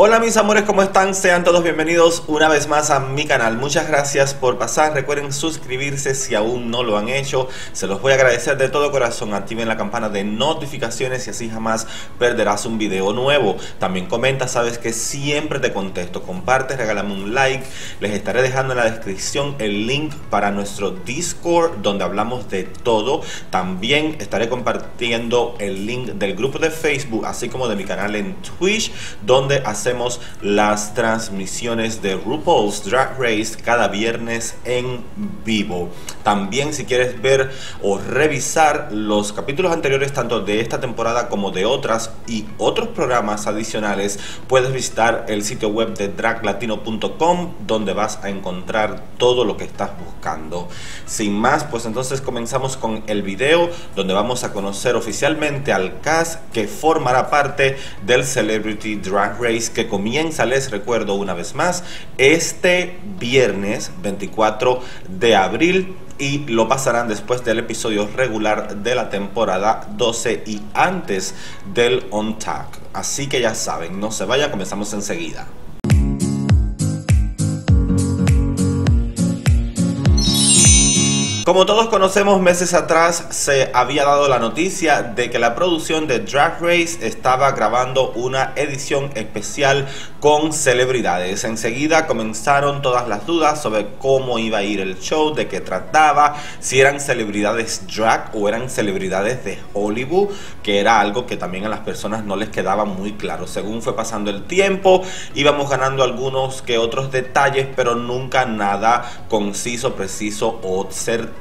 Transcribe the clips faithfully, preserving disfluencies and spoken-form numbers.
Hola mis amores, ¿cómo están? Sean todos bienvenidos una vez más a mi canal. Muchas gracias por pasar. Recuerden suscribirse si aún no lo han hecho. Se los voy a agradecer de todo corazón. Activen la campana de notificaciones y así jamás perderás un video nuevo. También comenta, sabes que siempre te contesto. Comparte, regálame un like. Les estaré dejando en la descripción el link para nuestro Discord donde hablamos de todo. También estaré compartiendo el link del grupo de Facebook, así como de mi canal en Twitch, donde hacemos Hacemos las transmisiones de RuPaul's Drag Race cada viernes en vivo. También, si quieres ver o revisar los capítulos anteriores tanto de esta temporada como de otras y otros programas adicionales, puedes visitar el sitio web de drag latino punto com, donde vas a encontrar todo lo que estás buscando. Sin más, pues entonces comenzamos con el video donde vamos a conocer oficialmente al cast que formará parte del Celebrity Drag Race, que comienza, les recuerdo una vez más, este viernes veinticuatro de abril, y lo pasarán después del episodio regular de la temporada doce y antes del On Tag. Así que ya saben, no se vaya, comenzamos enseguida. Como todos conocemos, meses atrás se había dado la noticia de que la producción de Drag Race estaba grabando una edición especial con celebridades. Enseguida comenzaron todas las dudas sobre cómo iba a ir el show, de qué trataba, si eran celebridades drag o eran celebridades de Hollywood, que era algo que también a las personas no les quedaba muy claro. Según fue pasando el tiempo, íbamos ganando algunos que otros detalles, pero nunca nada conciso, preciso o certero.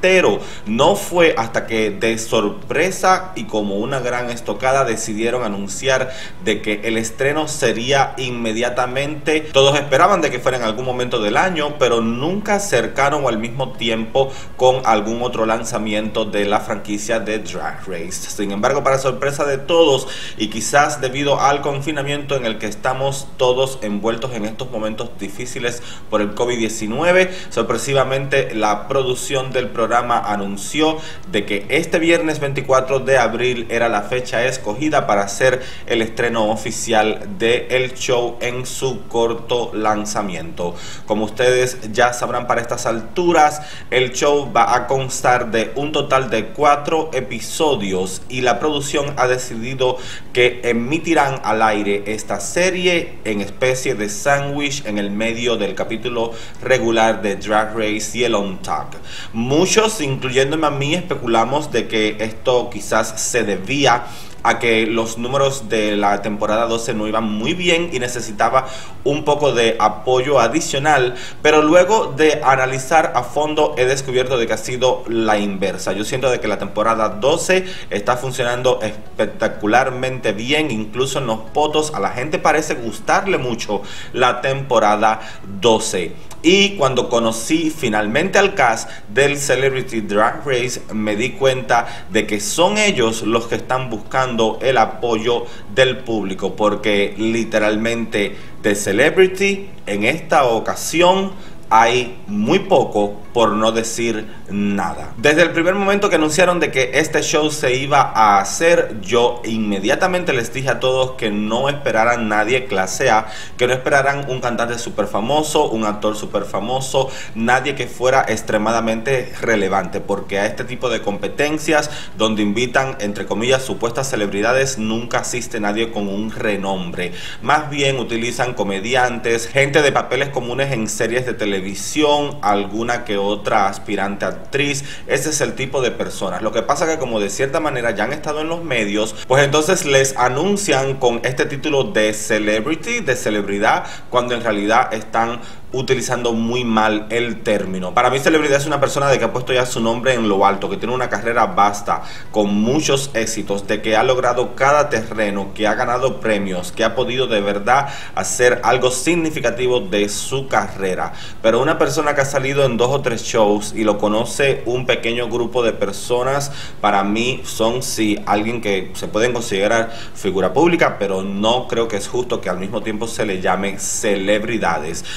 No fue hasta que de sorpresa y como una gran estocada decidieron anunciar de que el estreno sería inmediatamente. Todos esperaban de que fuera en algún momento del año, pero nunca cercaron o al mismo tiempo con algún otro lanzamiento de la franquicia de Drag Race. Sin embargo, para sorpresa de todos y quizás debido al confinamiento en el que estamos todos envueltos en estos momentos difíciles por el COVID diecinueve, sorpresivamente la producción del programa anunció de que este viernes veinticuatro de abril era la fecha escogida para hacer el estreno oficial del show en su corto lanzamiento. Como ustedes ya sabrán, para estas alturas el show va a constar de un total de cuatro episodios y la producción ha decidido que emitirán al aire esta serie en especie de sándwich en el medio del capítulo regular de Drag Race y el On Tag. Muchos, incluyéndome a mí, especulamos de que esto quizás se debía a que los números de la temporada doce no iban muy bien y necesitaba un poco de apoyo adicional, pero luego de analizar a fondo he descubierto de que ha sido la inversa. Yo siento de que la temporada doce está funcionando espectacularmente bien, incluso en los votos a la gente parece gustarle mucho la temporada doce. Y cuando conocí finalmente al cast del Celebrity Drag Race, me di cuenta de que son ellos los que están buscando el apoyo del público, porque literalmente de Celebrity en esta ocasión hay muy poco, por no decir nada. Desde el primer momento que anunciaron de que este show se iba a hacer, yo inmediatamente les dije a todos que no esperaran nadie clase A, que no esperaran un cantante súper famoso, un actor súper famoso, nadie que fuera extremadamente relevante, porque a este tipo de competencias donde invitan entre comillas supuestas celebridades nunca asiste nadie con un renombre. Más bien utilizan comediantes, gente de papeles comunes en series de televisión, alguna que otra aspirante actriz. Ese es el tipo de personas. Lo que pasa que como de cierta manera ya han estado en los medios, pues entonces les anuncian con este título de celebrity, de celebridad, cuando en realidad están utilizando muy mal el término. Para mí celebridad es una persona de que ha puesto ya su nombre en lo alto, que tiene una carrera vasta, con muchos éxitos, de que ha logrado cada terreno, que ha ganado premios, que ha podido de verdad hacer algo significativo de su carrera. Pero una persona que ha salido en dos o tres shows y lo conoce un pequeño grupo de personas, para mí son sí alguien que se pueden considerar figura pública, pero no creo que es justo que al mismo tiempo se le llame celebridades. Y obviamente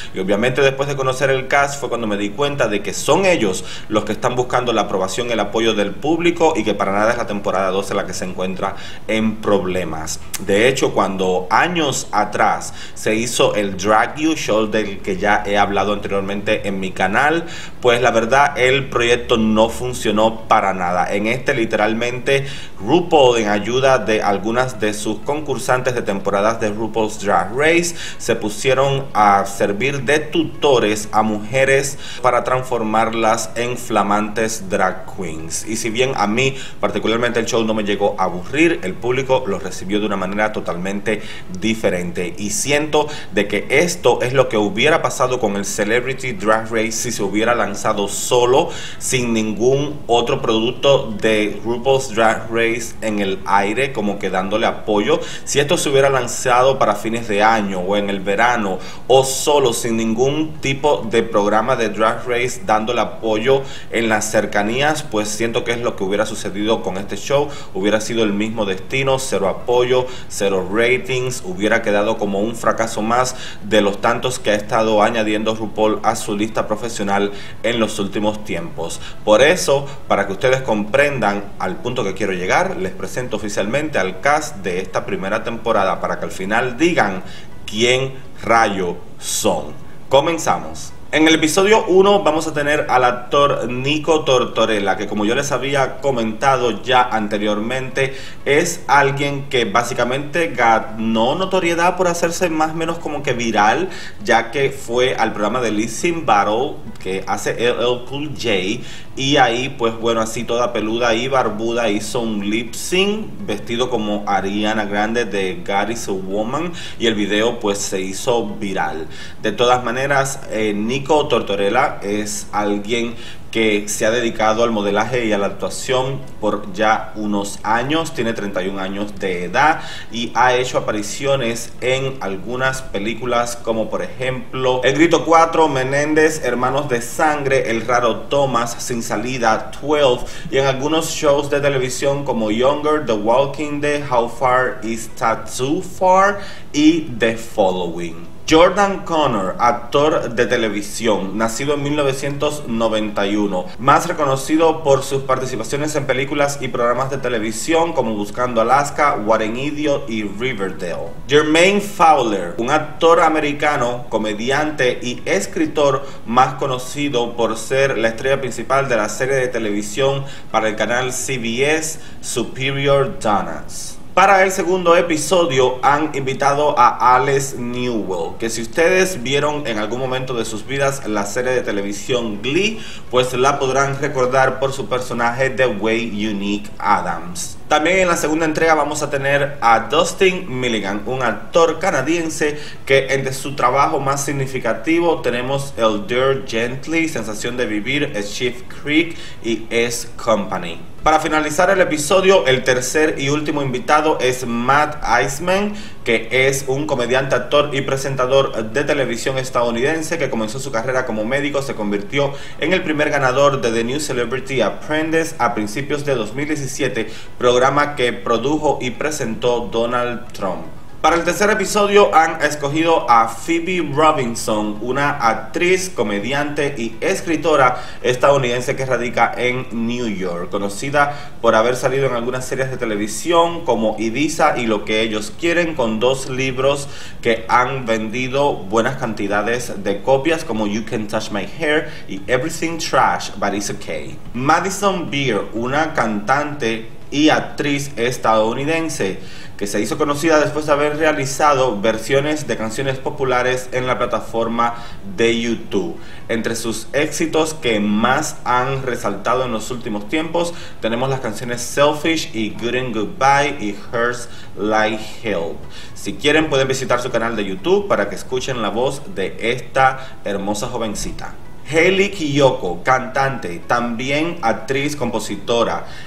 Realmente después de conocer el cast fue cuando me di cuenta de que son ellos los que están buscando la aprobación y el apoyo del público, y que para nada es la temporada doce la que se encuentra en problemas. De hecho, cuando años atrás se hizo el Drag You Show, del que ya he hablado anteriormente en mi canal, pues la verdad el proyecto no funcionó para nada. En este literalmente RuPaul, en ayuda de algunas de sus concursantes de temporadas de RuPaul's Drag Race, se pusieron a servir de tutores a mujeres para transformarlas en flamantes drag queens. Y si bien a mí particularmente el show no me llegó a aburrir, el público lo recibió de una manera totalmente diferente, y siento de que esto es lo que hubiera pasado con el Celebrity Drag Race si se hubiera lanzado solo, sin ningún otro producto de RuPaul's Drag Race en el aire, como que dándole apoyo. Si esto se hubiera lanzado para fines de año o en el verano, o solo sin ningún tipo de programa de Drag Race dándole apoyo en las cercanías, pues siento que es lo que hubiera sucedido con este show. Hubiera sido el mismo destino: cero apoyo, cero ratings, hubiera quedado como un fracaso más de los tantos que ha estado añadiendo RuPaul a su lista profesional en los últimos tiempos. Por eso, para que ustedes comprendan al punto que quiero llegar, les presento oficialmente al cast de esta primera temporada, para que al final digan quién rayo son. Comenzamos. En el episodio uno vamos a tener al actor Nico Tortorella, que como yo les había comentado ya anteriormente, es alguien que básicamente ganó notoriedad por hacerse más o menos como que viral, ya que fue al programa de Lip Sync Battle que hace L L Cool J, y ahí pues bueno, así toda peluda y barbuda hizo un lip sync vestido como Ariana Grande de God Is a Woman, y el video pues se hizo viral. De todas maneras, eh, Nico Tortorella es alguien que se ha dedicado al modelaje y a la actuación por ya unos años. Tiene treinta y un años de edad y ha hecho apariciones en algunas películas como por ejemplo El Grito cuatro, Menéndez, Hermanos de Sangre, El Raro Thomas, Sin Salida, doce, y en algunos shows de televisión como Younger, The Walking Dead, How Far Is Tattoo Far y The Following. Jordan Connor, actor de televisión, nacido en mil novecientos noventa y uno, más reconocido por sus participaciones en películas y programas de televisión como Buscando Alaska, What an Idiot y Riverdale. Jermaine Fowler, un actor americano, comediante y escritor más conocido por ser la estrella principal de la serie de televisión para el canal C B S Superior Donuts. Para el segundo episodio han invitado a Alex Newell, que si ustedes vieron en algún momento de sus vidas la serie de televisión Glee, pues la podrán recordar por su personaje de Way Unique Adams. También en la segunda entrega vamos a tener a Dustin Milligan, un actor canadiense que entre su trabajo más significativo tenemos el Dirty Gently, Sensación de Vivir, Schiff Creek y S Company. Para finalizar el episodio, el tercer y último invitado es Matt Iseman, que es un comediante, actor y presentador de televisión estadounidense que comenzó su carrera como médico. Se convirtió en el primer ganador de The New Celebrity Apprentice a principios de dos mil diecisiete, programa que produjo y presentó Donald Trump. Para el tercer episodio han escogido a Phoebe Robinson, una actriz, comediante y escritora estadounidense que radica en New York, conocida por haber salido en algunas series de televisión como Ibiza y Lo que ellos quieren, con dos libros que han vendido buenas cantidades de copias como You Can Touch My Hair y Everything Trash But It's Okay. Madison Beer, una cantante y actriz estadounidense que se hizo conocida después de haber realizado versiones de canciones populares en la plataforma de YouTube. Entre sus éxitos que más han resaltado en los últimos tiempos tenemos las canciones Selfish y Good and Goodbye y Hurts Like Hell. Si quieren pueden visitar su canal de YouTube para que escuchen la voz de esta hermosa jovencita. Hayley Kiyoko, cantante, también actriz, compositora,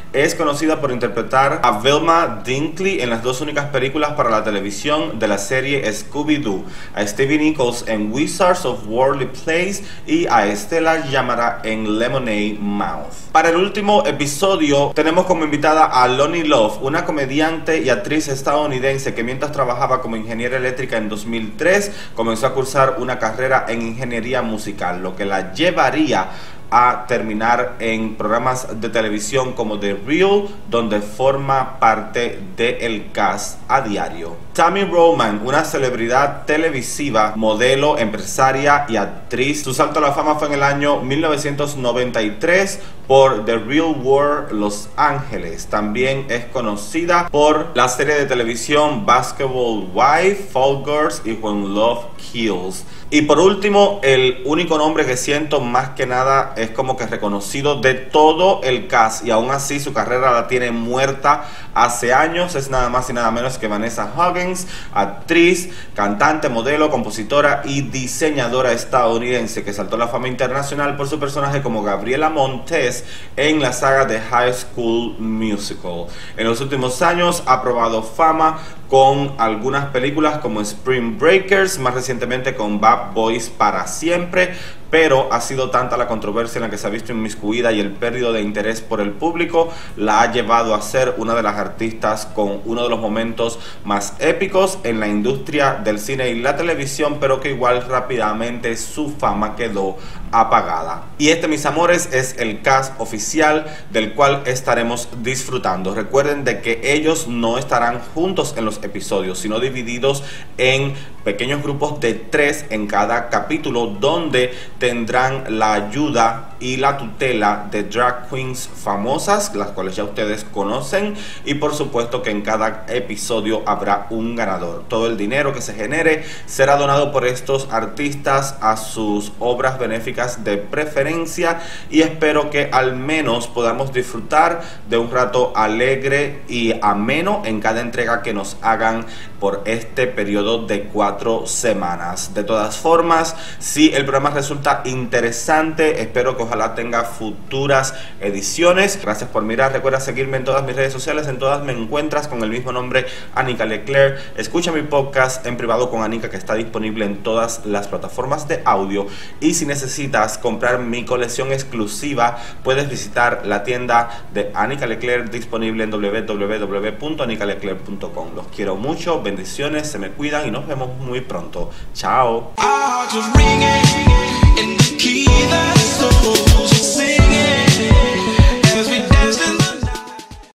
es conocida por interpretar a Velma Dinkley en las dos únicas películas para la televisión de la serie Scooby-Doo, a Stevie Nichols en Wizards of Waverly Place y a Estela Llamara en Lemonade Mouth. Para el último episodio tenemos como invitada a Loni Love, una comediante y actriz estadounidense que mientras trabajaba como ingeniera eléctrica en dos mil tres comenzó a cursar una carrera en ingeniería musical, lo que la llevaría a terminar en programas de televisión como The Real, donde forma parte del cast a diario. Tami Roman, una celebridad televisiva, modelo, empresaria y actriz. Su salto a la fama fue en el año mil novecientos noventa y tres por The Real World Los Ángeles. También es conocida por la serie de televisión Basketball Wife, Fall Girls y When Love Kills. Y por último, el único nombre que siento más que nada es como que reconocido de todo el cast, y aún así su carrera la tiene muerta hace años, es nada más y nada menos que Vanessa Hudgens, actriz, cantante, modelo, compositora y diseñadora estadounidense que saltó a la fama internacional por su personaje como Gabriela Montez en la saga de High School Musical. En los últimos años ha probado fama con algunas películas como Spring Breakers, más recientemente con Bad Boys para Siempre, pero ha sido tanta la controversia en la que se ha visto inmiscuida y el pérdida de interés por el público la ha llevado a ser una de las artistas con uno de los momentos más épicos en la industria del cine y la televisión, pero que igual rápidamente su fama quedó apagada. Y este, mis amores, es el cast oficial del cual estaremos disfrutando. Recuerden de que ellos no estarán juntos en los episodios, sino divididos en pequeños grupos de tres en cada capítulo, donde tendrán la ayuda y la tutela de drag queens famosas, las cuales ya ustedes conocen, y por supuesto que en cada episodio habrá un ganador. Todo el dinero que se genere será donado por estos artistas a sus obras benéficas de preferencia, y espero que al menos podamos disfrutar de un rato alegre y ameno en cada entrega que nos hagan por este periodo de cuatro semanas. De todas formas, si el programa resulta interesante, espero que ojalá tenga futuras ediciones. Gracias por mirar, recuerda seguirme en todas mis redes sociales, en todas me encuentras con el mismo nombre, Anika Leclerc. Escucha mi podcast en privado con Anika, que está disponible en todas las plataformas de audio, y si necesitas comprar mi colección exclusiva, puedes visitar la tienda de Anika Leclerc, disponible en w w w punto anika leclerc punto com. Los quiero mucho, bendiciones, se me cuidan y nos vemos muy pronto. Chao.